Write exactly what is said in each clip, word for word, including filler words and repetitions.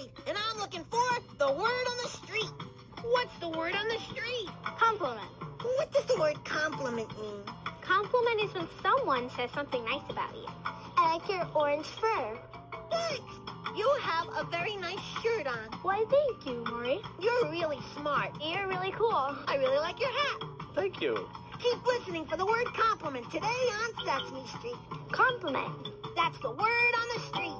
Street, and I'm looking for the word on the street. What's the word on the street? Compliment. What does the word compliment mean? Compliment is when someone says something nice about you. I like your orange fur. Thanks. You have a very nice shirt on. Why, thank you, Maury. You're really smart. You're really cool. I really like your hat. Thank you. Keep listening for the word compliment today on Sesame Street. Compliment. That's the word on the street.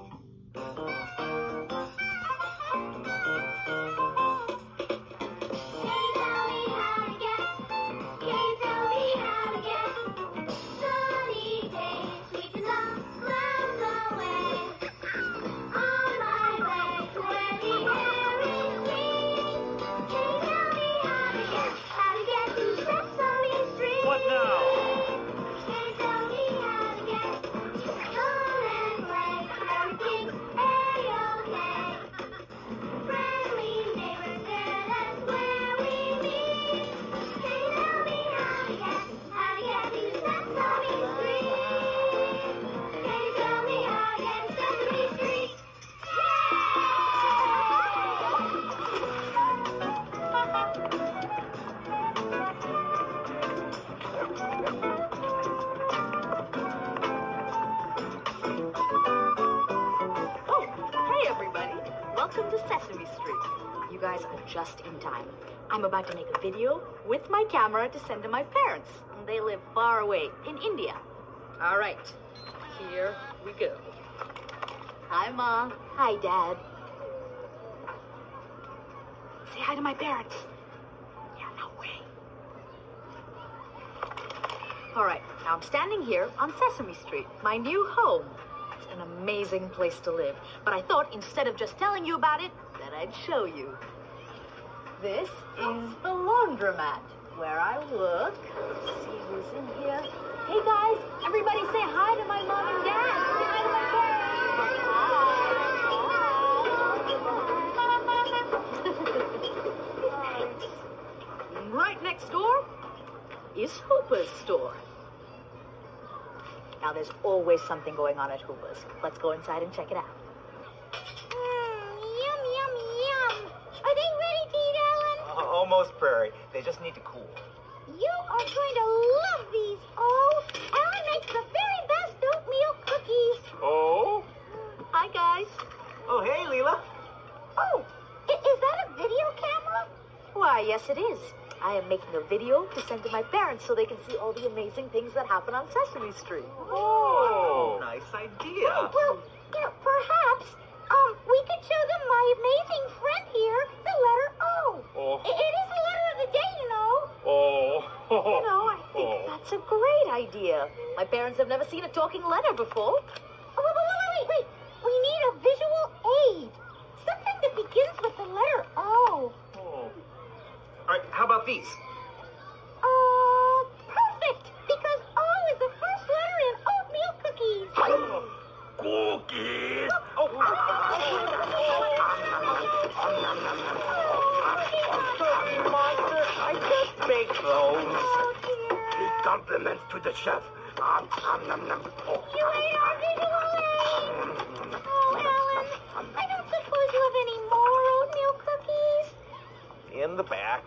Welcome to Sesame Street. You guys are just in time. I'm about to make a video with my camera to send to my parents. They live far away in India. All right, here we go. Hi, Ma. Hi, Dad. Say hi to my parents. Yeah, no way. All right, now I'm standing here on Sesame Street, my new home. It's an amazing place to live. But I thought instead of just telling you about it, that I'd show you. This is the laundromat where I work. Let's see who's in here. Hey guys, everybody say hi to my mom and dad. Say hi to my parents. Hi. Right next door is Hooper's store. Now, there's always something going on at Hooper's. Let's go inside and check it out. Mmm, yum, yum, yum. Are they ready to eat, Alan? Uh, almost, Prairie. They just need to cool. You are going to love these. Oh, Alan makes the very best oatmeal cookies. Oh? Hi, guys. Oh, hey, Leela. Oh, i- is that a video camera? Why, yes, it is. I am making a video to send to my parents so they can see all the amazing things that happen on Sesame Street. Oh, nice idea. Oh, well, yeah, perhaps, um, we could show them my amazing friend here, the letter O. Oh. I- it is the letter of the day, you know. Oh. You know, I think Oh. that's a great idea. My parents have never seen a talking letter before. Oh, wait, wait, wait, wait, wait. We need a visual aid. Something that begins with the letter O. Oh. All right, how about these? Uh, perfect, because O is the first letter in oatmeal cookies. Cookies! Oh! Cookie Monster, I just baked those. Oh, dear. Big compliments to the chef. Um, um, nom, nom. Oh. You ate our visual aid. Oh, Alan, I don't suppose you have any more oatmeal cookies? In the back.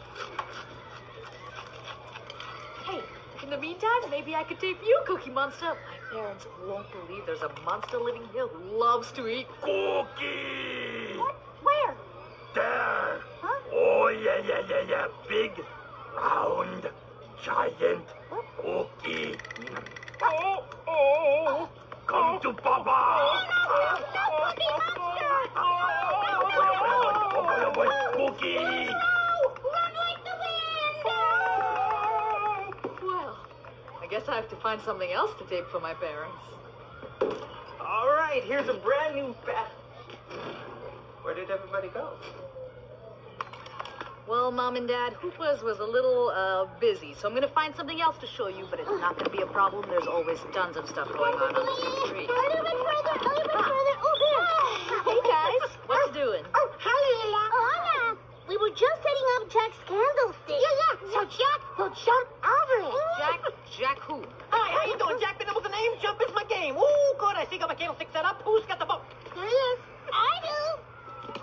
Hey, in the meantime, maybe I could tape you, Cookie Monster. My parents won't believe there's a monster living here who loves to eat. Cookie! What? Where? There! Huh? Oh, yeah, yeah, yeah, yeah. Big, round, giant cookie. Oh, oh. Come to Papa! No, no, Cookie Monster! Oh, boy, oh, boy, Cookie! No! Run like the wind! Well, I guess I have to find something else to tape for my parents. All right, here's a brand new bat. Where did everybody go? Well, Mom and Dad, Hooper's was a little uh, busy, so I'm going to find something else to show you, but it's not going to be a problem. There's always tons of stuff going on on the street. A little bit further, a little bit further. Oh, there. Hey, guys, what you doing? Oh, hi, Leela. Hola. We were just setting up Jack's candlestick. Yeah, yeah. So Jack will jump over it. Jack, Jack who? Hi, how you doing, Jack? Been able to name? Jump is my game. Ooh, good. I see got my candlestick set up. Who's got the boat? Here he is. I do.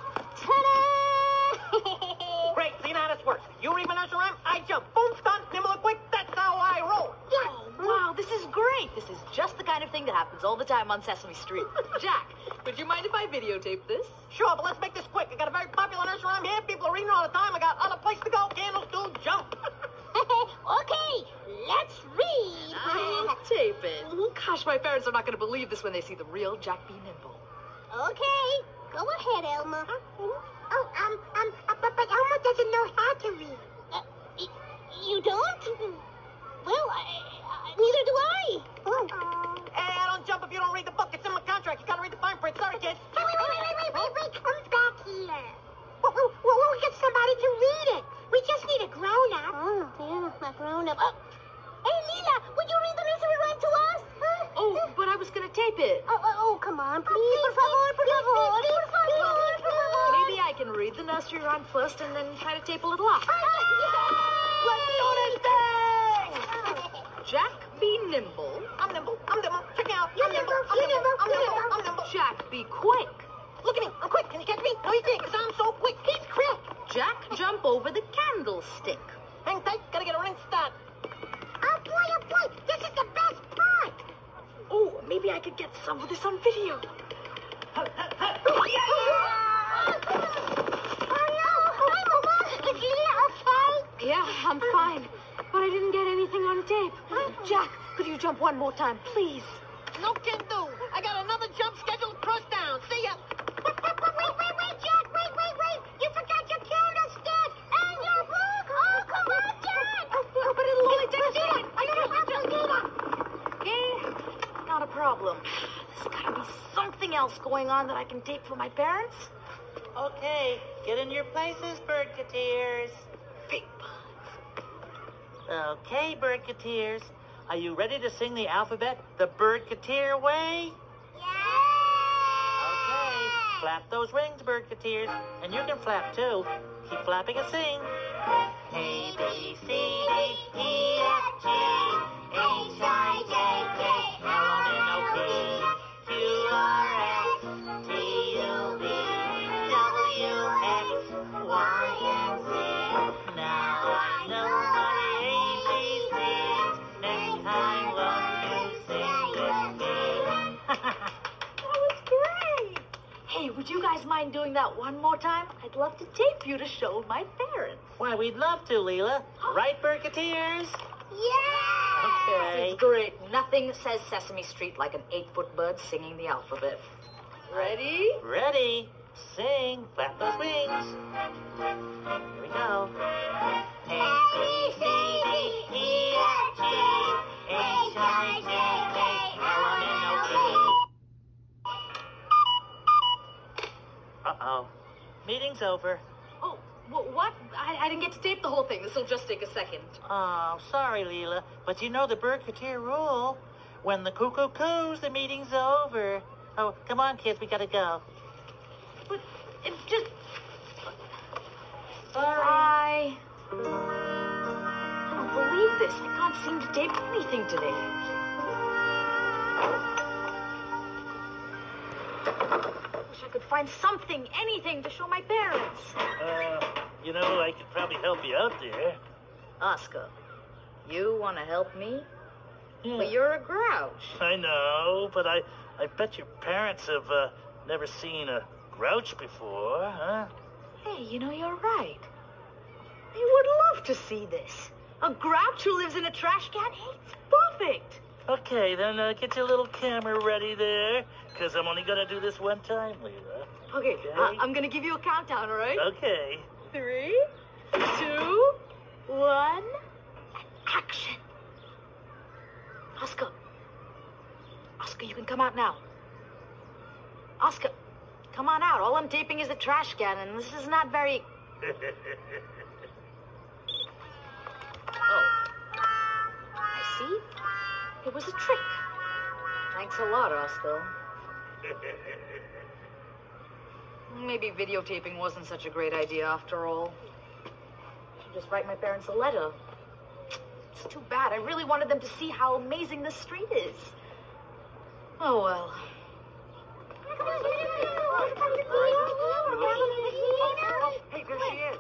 all the time on Sesame Street. Jack, would you mind if I videotape this? Sure, but let's make this quick. I got a very popular nursery around here. People are reading all the time. I got other places to go. Candles do jump. Okay, let's read. I'll tape it. Gosh, my parents are not going to believe this when they see the real Jack B. Nimble. Okay, go ahead, Elmo. Oh, um, um, uh, but, but Elmo doesn't know how to read. Uh, y- you don't? Well, I, I, neither do I. Oh. Hey, I don't jump if you don't read the book. It's in my contract. You gotta read the fine print. Sorry, kids. Hey, wait, wait, wait, wait, wait, wait, wait, come back here. Well, well, well, we'll get somebody to read it. We just need a grown-up. Oh, yeah, a grown-up. Oh. Hey, Lila, would you read the nursery rhyme to us? Huh? Oh, but I was going to tape it. Oh, oh, oh, come on, please. Por favor, por favor, por favor, por favor. Maybe I can read the nursery rhyme first and then try to tape a little off. Let's do this thing! Jack be nimble. I'm nimble. I'm nimble. Check me out. You're I'm nimble. nimble, I'm you're nimble. nimble, I'm you're nimble. nimble. I'm nimble. Jack be quick. Look at me. I'm quick. Can you catch me? No, you can't, because I'm so quick. He's quick. Jack jump over the candlestick. Hang tight. Gotta get a ring start. Oh, boy, oh, boy, this is the best part. Oh, maybe I could get some of this on video. Oh, no. Hi, Mama. Is Lila okay? Yeah, I'm fine. But I didn't get anything on tape. Jack, could you jump one more time, please? No can do. I got another jump scheduled cross down. See ya. Wait, wait, wait, wait, Jack. Wait, wait, wait. You forgot your candlestick and your book. Oh, come on, Jack. Oh, but it'll only take a Lila, second. I gotta help you, Lila. Okay, not a problem. There's gotta be something else going on that I can tape for my parents. Okay, get in your places, birdketeers. Big Okay, birdketeers. Are you ready to sing the alphabet the birdketeer way? Okay, flap those wings, birdketeers. And you can flap, too. Keep flapping and sing. A, B, C, D, E, F, G, H, I, J, K, L, M, N, O, P, Q, R, S, T, U, V, W, X, Y, and Z. Now I know my A B Cs. Next time, won't you sing with me? That was great. Hey, would you guys mind doing that one more time? I'd love to tape you to show my parents. Why, we'd love to, Leela. Right, birdketeers? Yeah! Okay. It's great. Nothing says Sesame Street like an eight-foot bird singing the alphabet. Ready? Ready? Sing. Flap those wings. Here we go. A, B, C, D, E, F, G, H, I, J, K, L, M, N, O, P. Uh-oh. Meeting's over. Oh, wh- what? I, I didn't get to tape the whole thing. This will just take a second. Oh, sorry, Leela, but you know the birdketeer rule. When the cuckoo coos, the meeting's over. Oh, come on, kids, we gotta go. But it just... Sorry. I... I don't believe this. I can't seem to tape anything today. Wish I could find something, anything to show my parents. Uh, you know, I could probably help you out there. Oscar, you want to help me? Yeah. But you're a grouch. I know, but I, I bet your parents have uh, never seen a grouch before, huh? Hey, you know, you're right. They would love to see this. A grouch who lives in a trash can? Hey, it's perfect. Okay, then uh, get your little camera ready there, because I'm only going to do this one time, Leela. Okay, Okay. uh, I'm going to give you a countdown, all right? Okay. Three, two, one, and action. Oscar. Oscar, you can come out now. Oscar, come on out. All I'm taping is a trash can, and this is not very... Oh. I see. It was a trick. Thanks a lot, Oscar. Maybe videotaping wasn't such a great idea after all. I should just write my parents a letter. It's too bad. I really wanted them to see how amazing this street is. Oh, well. Hey, there she is.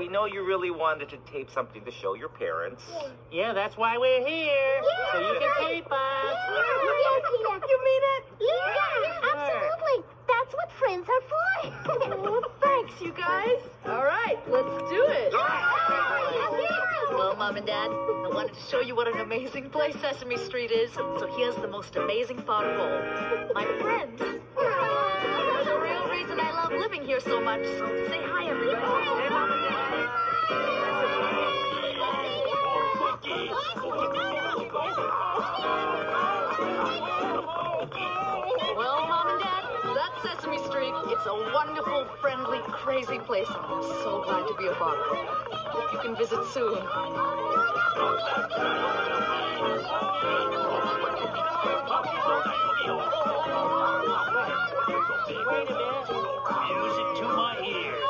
we know you really wanted to tape something to show your parents. Yeah, that's why we're here. So you can tape us. You mean it? Yeah, yeah, absolutely. That's what friends are for. Oh, thanks, you guys. All right, let's do it. Well, Mom and Dad, I wanted to show you what an amazing place Sesame Street is. So here's the most amazing thought of all. My friends. They're the real reason I love living here so much. So say hi, everybody. Hey, Mom and Dad. Well, Mom and Dad, that's Sesame Street. It's a wonderful, friendly, crazy place. And I'm so glad to be a part of it. Hope you can visit soon. Wait a minute. Music to my ears.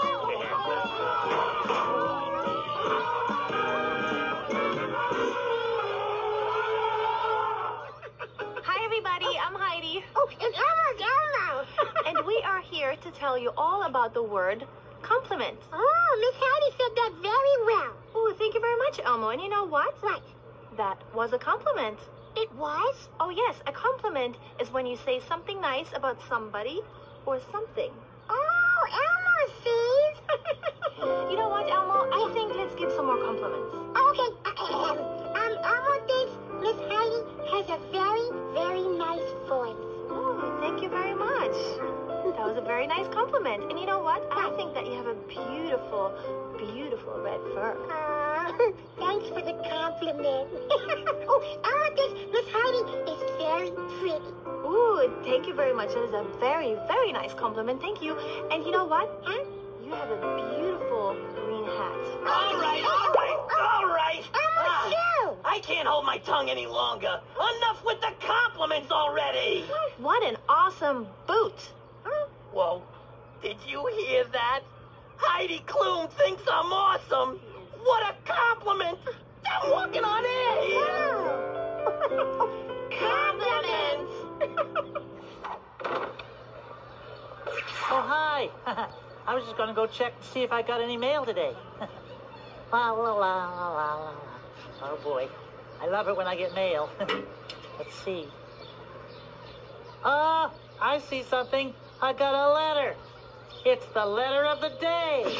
Hi, everybody. I'm Heidi. Oh, and Elmo's Elmo. And we are here to tell you all about the word compliment. Oh, Miss Heidi said that very well. Oh, thank you very much, Elmo. And you know what? What? That was a compliment. It was? Oh, yes. A compliment is when you say something nice about somebody or something. Oh, Elmo sees. You know what, Elmo? I think let's give some more compliments. Okay. Um, Elmo thinks Miss Heidi has a very, very nice voice. Oh, thank you very much. That was a very nice compliment. And you know what? I think that you have a beautiful, beautiful red fur. Uh, thanks for the compliment. Oh, Elmo thinks Miss Heidi is very pretty. Ooh, thank you very much. That is a very, very nice compliment. Thank you. And you know what? Huh? You have a beautiful green hat. All right, all right, all right. Elmo, Ah, you. I can't hold my tongue any longer. Enough with the compliments already. What an awesome boot. Whoa, did you hear that? Heidi Klum thinks I'm awesome. What a compliment. I'm walking on air here. Compliments. Oh, hi. I was just going to go check to see if I got any mail today. La, la, la, la, la, la. Oh, boy. I love it when I get mail. Let's see. Oh, I see something. I got a letter. It's the letter of the day.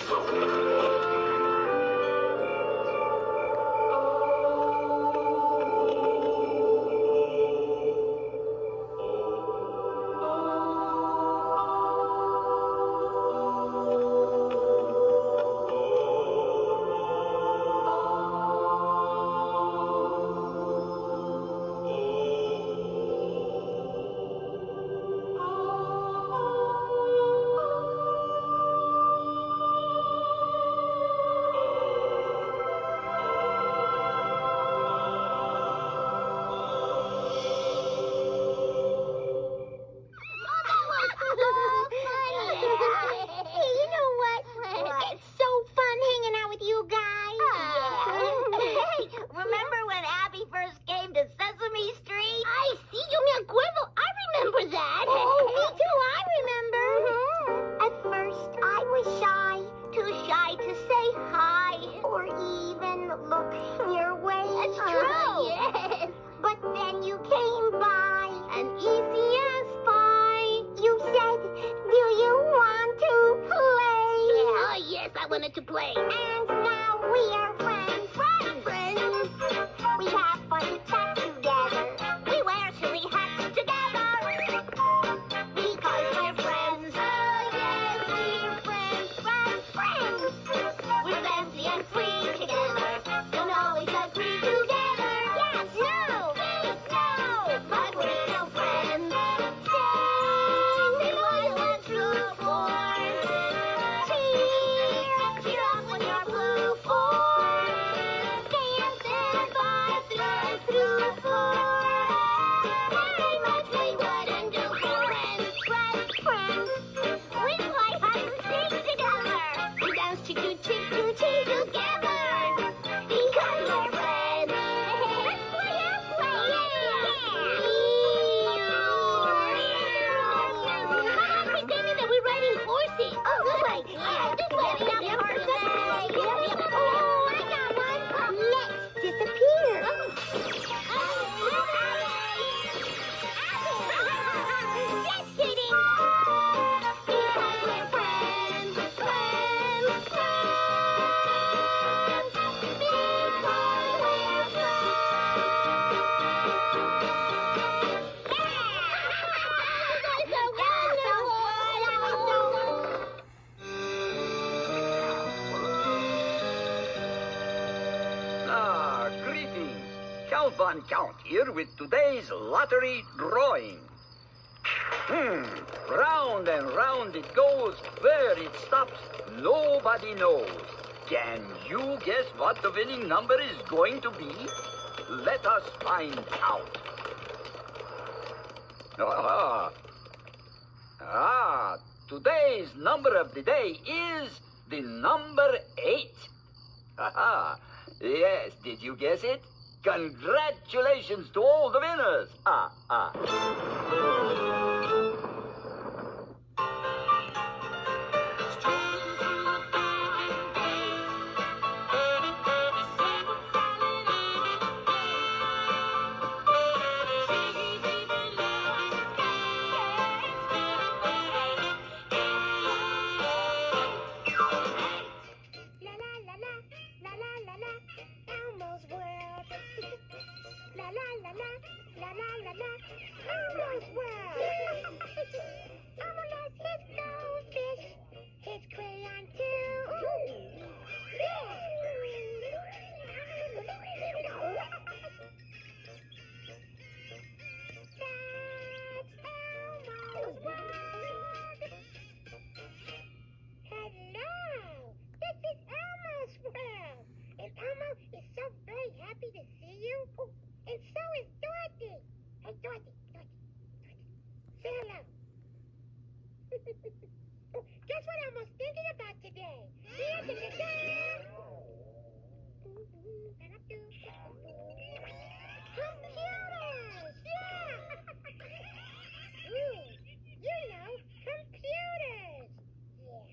wanted to play. And now we are friends, friends, friends. We have fun to chat together. We wear silly hats together. Because we're friends. Oh, yes, we're friends, friends, friends. We're fancy and free together. Don't always agree together. Yes, no, no, but we're still friends. Sing, be loyal and true for. Cheer, cheer up when you're playing. Count Von Count here with today's lottery drawing. Hmm. Round and round it goes. Where it stops, nobody knows. Can you guess what the winning number is going to be? Let us find out. Ah, ah, today's number of the day is the number eight. Aha, yes, did you guess it? Congratulations to all the winners. Ah, ah. Guess what Elmo's thinking about today? Computers! Yeah! Ooh, you know, computers! Yeah.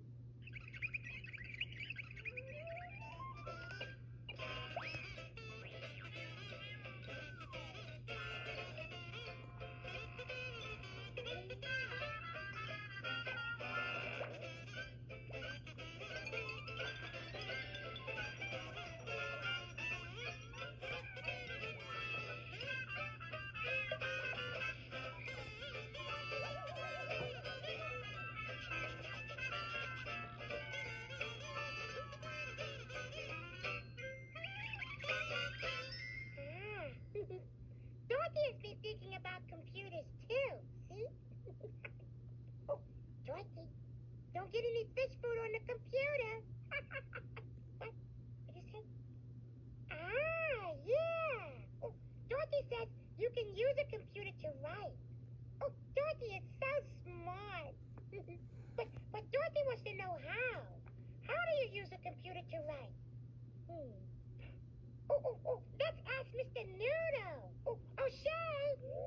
Dorothy has been thinking about computers too, see? Oh, Dorothy, don't get any fish food on the computer. What? What did you say? Ah, yeah. Oh, Dorothy says you can use a computer to write. Oh, Dorothy is so smart. but, but Dorothy wants to know how. How do you use a computer to write? Hmm. Oh, oh, oh, let's ask Mister Noodle. Oh, oh, Shay.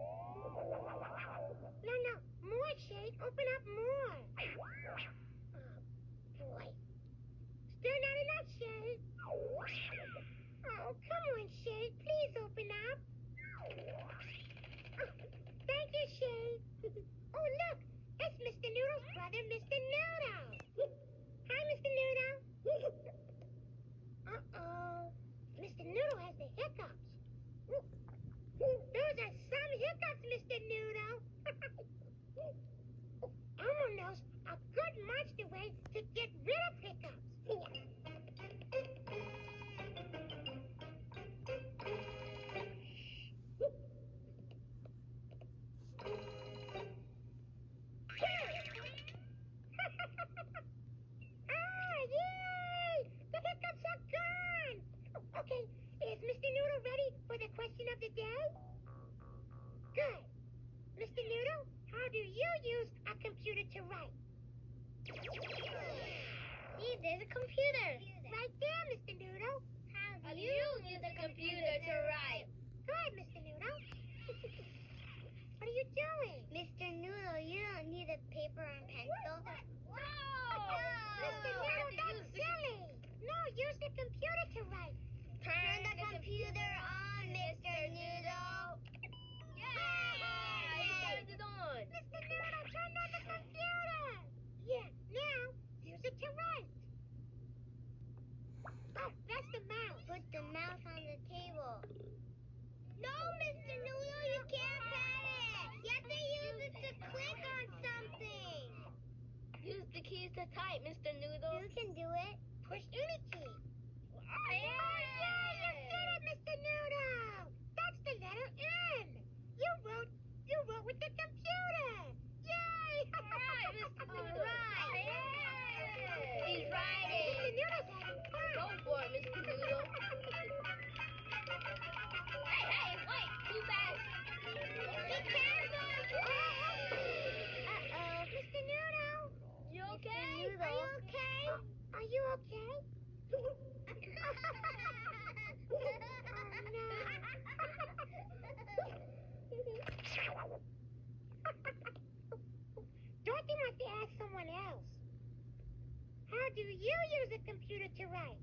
No, no, more, Shay. Open up more. Oh, boy. Still not enough, Shay. Oh, come on, Shay. Please open up. Oh, thank you, Shay. Oh, look. It's Mister Noodle's brother, Mister Noodle. Hi, Mister Noodle. Uh-oh. Mister Noodle has the hiccups. Those are some hiccups, Mister Noodle. Elmo knows a good monster way to get rid of hiccups. Ah, yay! The hiccups are gone. Okay, is Mister Noodle ready for the question of the day? Good. Mister Noodle, how do you use a computer to write? See, there's a computer. Right there, Mister Noodle. How do you use a computer to write? Good, Mister Noodle. What are you doing? Mister Noodle, you don't need a paper and pencil. Whoa! Mister Noodle, that's silly. No, use the computer to write. Turn the computer on, Mister Noodle. Yay! Turned it on. Mister Noodle, turn on the computer. Yeah, now use it to write. Oh, that's the mouse. Put the mouse on the table. No, Mister Noodle, you can't pat it. You have to use it to click on something. Use the keys to type, Mister Noodle. You can do it. Push any key. Oh, yeah, you did it, Mister Noodle! do you use a computer to write?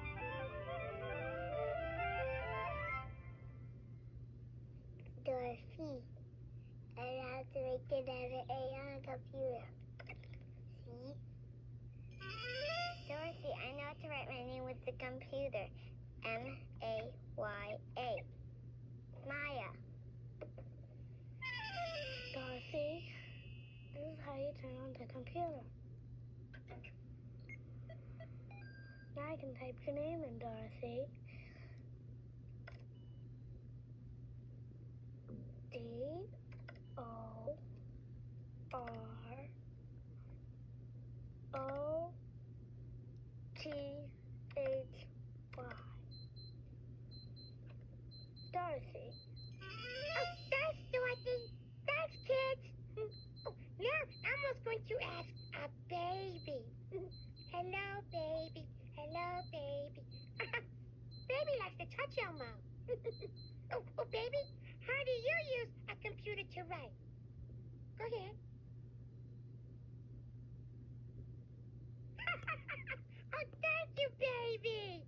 Dorothy, I have to make the letter A on a computer. See? Dorothy, I know how to write my name with the computer. M A Y A. Maya. Dorothy, this is how you turn on the computer. Now I can type your name in, Dorothy. D O R O T H Y. Dorothy. Oh, thanks, Dorothy. Thanks, kids. Oh, now Elmo's going to ask a baby. Hello, baby. Hello, baby. Baby likes to touch Elmo. oh, oh, baby, how do you use a computer to write? Go ahead. Oh, thank you, baby.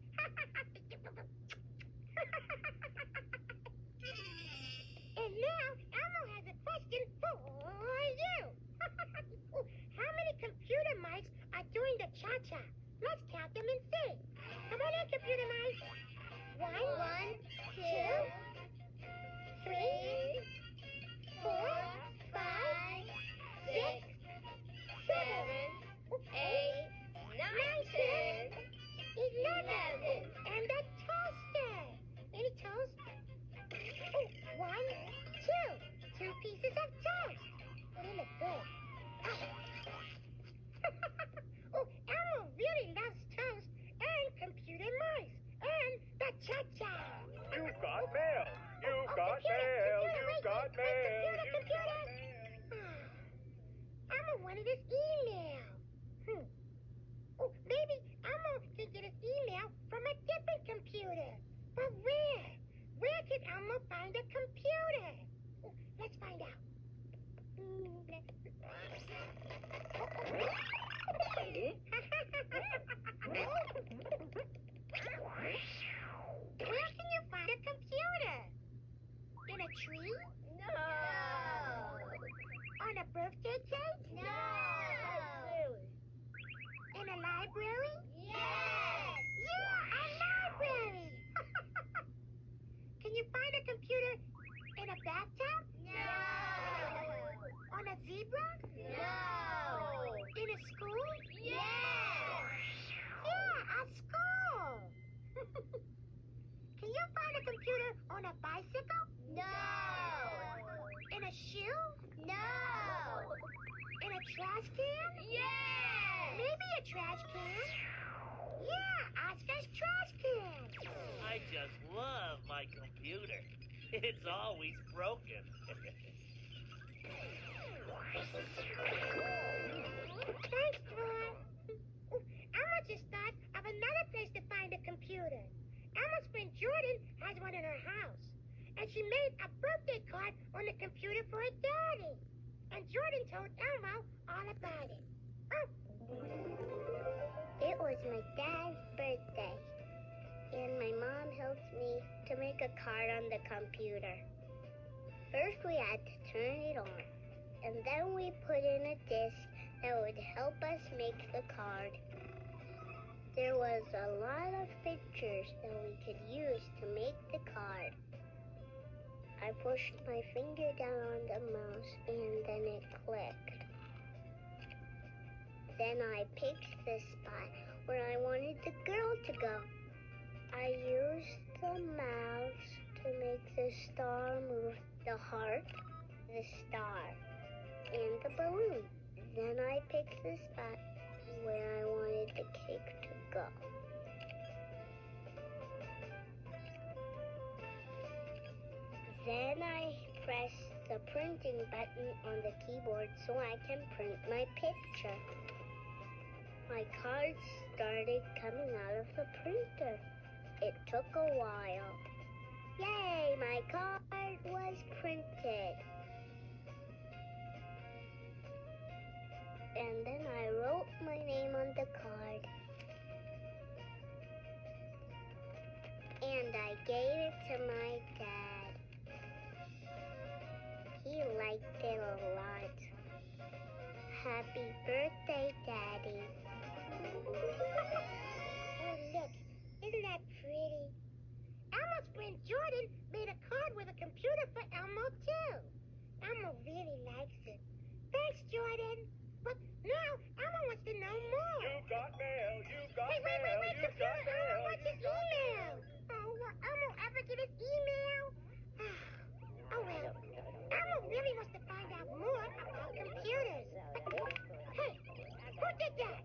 And now, Elmo has a question for you. Oh, how many computer mice are doing the cha-cha? Let's count them and see. Come on in, computer mice. One, one, two, three, four, five, six, seven, eight, nine, ten, eleven. And the toaster. Any toast? Oh, one, two. Two pieces of toast. Oh, they look good. Oh, Elmo really loves toast and computer mice and the cha-cha. You've got mail. You've oh, got computer, mail. computer, You've wait, got wait, mail. wait, computer, You've computer. got mail. Elmo wanted his email. Hmm. Oh, maybe Elmo can get his email from a different computer. But where? Where can Elmo find a computer? Oh, let's find out. Where can you find a computer? In a tree? No. On a birthday cake? No. Really? In a library? Yes. Yeah, a library. Can you find a computer in a bathtub? No. On a zebra? No. In a school? Yes. Yeah, a school. Can you find a computer on a bicycle? No. In a shoe? No. In a trash can? Yes. Maybe a trash can. Yeah, Oscar's trash can. I just love my computer. It's always broken. Thanks, Troy. Oh, Elmo just thought of another place to find a computer. Elmo's friend Jordan has one in her house. And she made a birthday card on the computer for her daddy. And Jordan told Elmo all about it. Oh. It was my dad's birthday. And my mom helped me to make a card on the computer. First, we had to turn it on. And then we put in a disc that would help us make the card. There was a lot of pictures that we could use to make the card. I pushed my finger down on the mouse and then it clicked. Then I picked the spot where I wanted the girl to go. I used the mouse to make the star move, the heart, the star, and the balloon. Then I picked the spot where I wanted the cake to go. Then I pressed the printing button on the keyboard so I can print my picture. My card started coming out of the printer. It took a while. Yay, my card was printed. And then I wrote my name on the card and I gave it to my dad. He liked it a lot. Happy birthday, Daddy. Oh, look. Isn't that pretty? Elmo's friend Jordan made a card with a computer for Elmo, too. Elmo really likes it. Thanks, Jordan. But now, Elmo wants to know more. You got mail, you got Hey, wait, wait, mail, wait, you got computer. mail. Elmo wants his email. Oh, will Elmo ever get his email? Oh, well. Elmo really wants to find out more about computers. Hey, who did that?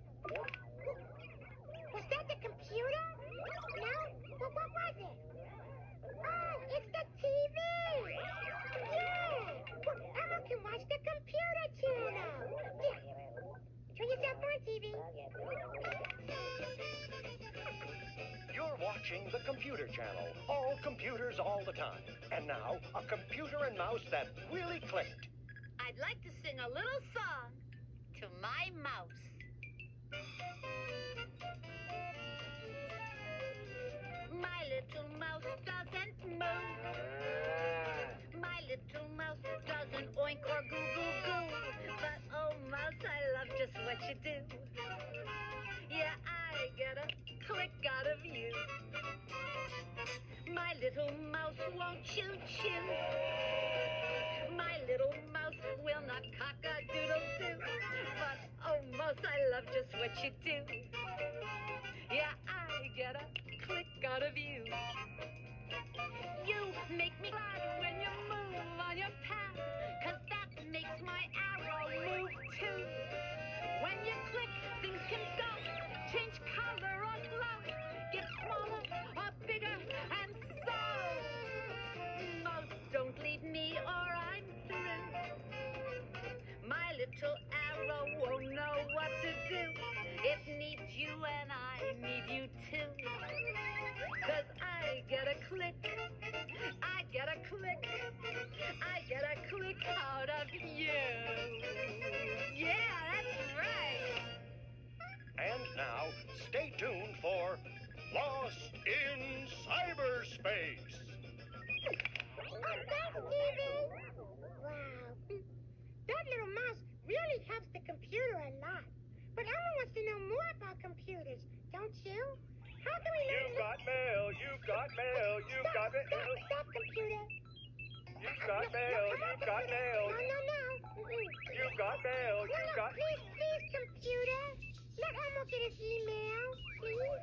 Was that the computer? No? Well, what was it? Oh, it's the T V! Yeah! Well, Elmo can watch the computer channel. Yeah. Turn yourself on, T V. You're watching the Computer Channel. All computers all the time. And now, a computer and mouse that really clicked. I'd like to sing a little song to my mouse. My little mouse doesn't move. My little mouse doesn't oink or goo goo goo. But oh, mouse, I love just what you do. Yeah, I get a click out of you. My little mouse won't chew chew. My little mouse will not cock-a-doodle-doo. But oh, mouse, I love just what you do. Yeah, I get a click out of you. You make me glad when you move on your path, 'cause that makes my arrow move too. When you click, things can go, change color or glow, get smaller or bigger, and so. Mouse, don't leave me or I'm through. My little arrow won't know what to do. It needs you and I need you too. 'Cause I get a click, I get a click, I get a click out of you. Yeah, that's right. And now, stay tuned for Lost in Cyberspace. Oh, thanks, Stevie. Wow. That little mouse really helps the computer a lot. But Elmo wants to know more about computers, don't you? How can we learn? You got mail, you got mail, you Stop, got stop, mail. stop, computer. You got mail, you got mail. No, no, no. Mm-mm. You got mail, No, you no, got... please, please, computer. Let Elmo get his email, please.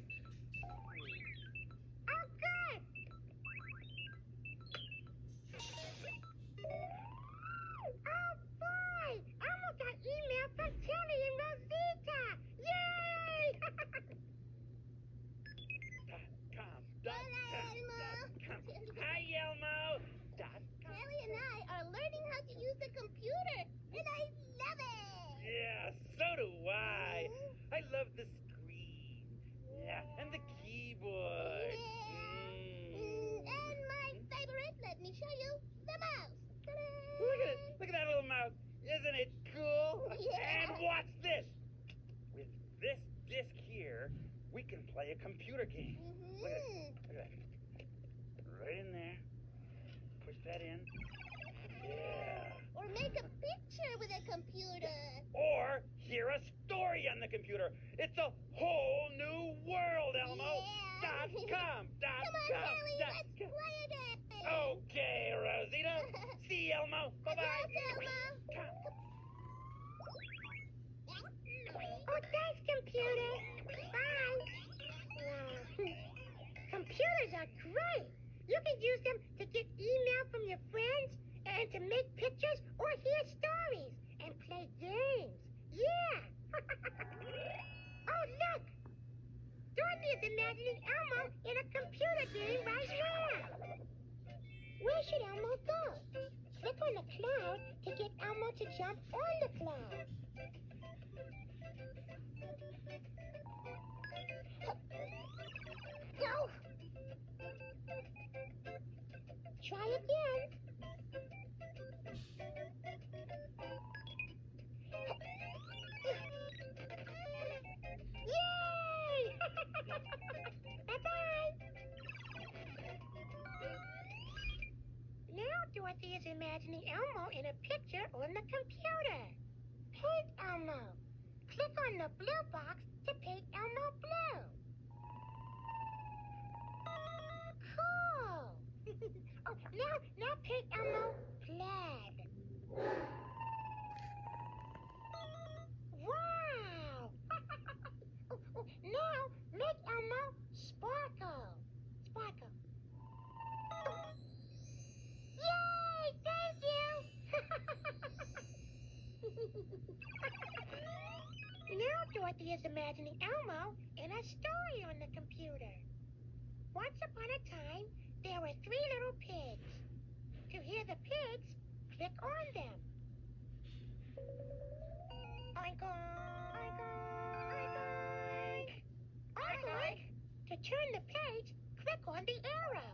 Oh, good. Oh, boy. Elmo got email from Timmy and Rosita. Yay! Com, Hello, Elmo. Hi, Elmo. Dot com. Ellie and I are learning how to use the computer, and I love it. Yeah, so do I. I love the screen. Yeah, and the keyboard. Yeah. Mm. Mm, and my favorite, let me show you, the mouse. Ta-da! Look at it. Look at that little mouse. Isn't it cool? Yeah. And watch this. With this disc here, we can play a computer game. Mhm. Look at it. Look at that. Right in there. Push that in. Yeah. Or make a picture with a computer. Or hear a story on the computer. It's a whole new world, Elmo. Yeah. Dot com. Dot Come on, com. Kelly, dot let's com. play a game. Okay, Rosita. See you, Elmo. Bye-bye. Adios, Elmo. Come. Oh, thanks, computer. Bye. Wow. Computers are great. You can use them to get email from your friends and to make pictures or hear stories and play games. Yeah. Oh, look. Dorothy is imagining Elmo in a computer game right now. Where should Elmo go? Click on the cloud to get Elmo to jump on the cloud. Go! Try again. Yay! Bye-bye. Dorothy is imagining Elmo in a picture on the computer. Paint Elmo. Click on the blue box to paint Elmo blue. Cool. Oh, now, now paint Elmo plaid. Wow. Oh, oh, now make Elmo sparkle. Sparkle. Yay! Thank you! Now Dorothy is imagining Elmo in a story on the computer. Once upon a time, there were three little pigs. To hear the pigs, click on them. Oink, oink, oink, oink. Oink, oink. To turn the page, click on the arrow.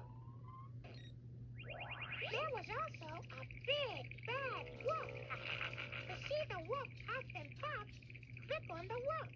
There was also a big, bad wolf. To see the wolf huff and puff, click on the wolf.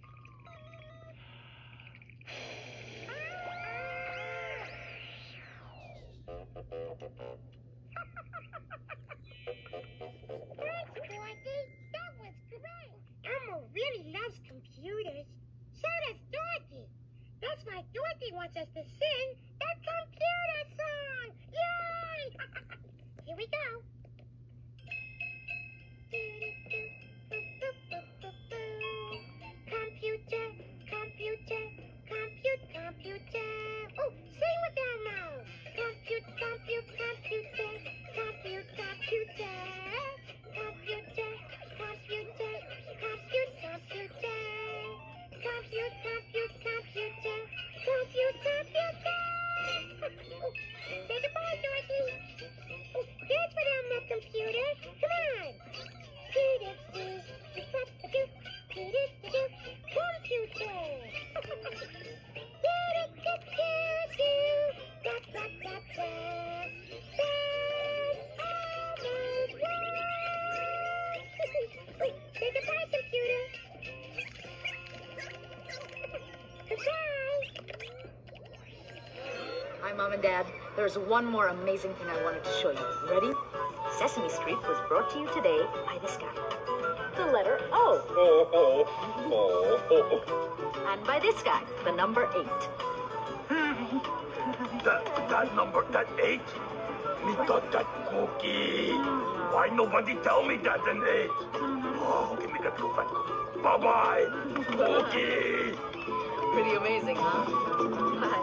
Thanks, Dorothy. That was great. Elmo really loves computers. So does Dorothy. That's why Dorothy wants us to sing the computer song. Yay! Here we go. Computer, computer, compute, computer. Oh, sing with Elmo. Compute, compute, computer, compute, computer. Computer, computer, compute, computer. Compute, compute, computer, compute, computer. Oh, say goodbye, Dorothy. Oh, dance with Elmo, computer. Come on. Say goodbye, computer. Goodbye. Hi, Mom and Dad. There's one more amazing thing I wanted to show you. Ready? Sesame Street was brought to you today by this guy. The letter O. Oh, oh, oh, oh. And by this guy, the number eight. That, that number, that eight? Me thought that Cookie. Why nobody tell me that an eight? Oh, okay, me got to go back. Bye-bye, Cookie. Pretty amazing, huh? Bye.